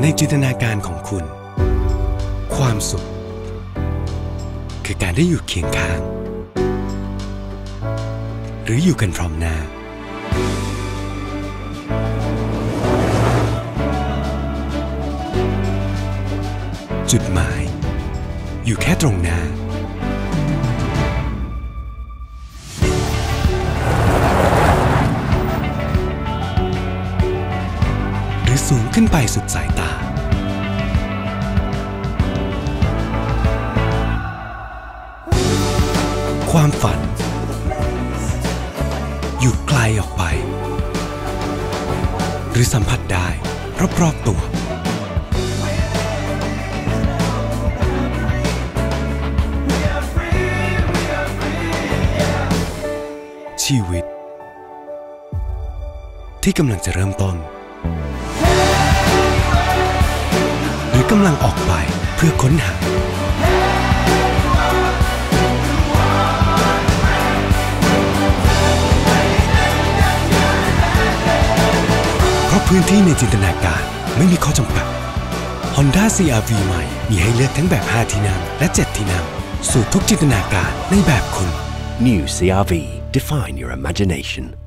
ในจินตนาการของคุณความสุขคือการได้อยู่เคียงข้างหรืออยู่กันพร้อมหน้าจุดหมายอยู่แค่ตรงหน้าหรือสูงขึ้นไปสุดสายตาความฝันอยู่ไกลออกไปหรือสัมผัสได้รอบๆตัวชีวิตที่กำลังจะเริ่มต้นหรือกำลังออกไปเพื่อค้นหาเพราะพื้นที่ในจินตนาการไม่มีข้อจำกัด Honda CR-V ใหม่มีให้เลือกทั้งแบบ 5 ที่นั่งและ 7 ที่นั่งสู่ทุกจินตนาการในแบบคุณ New CR-V. Define your imagination.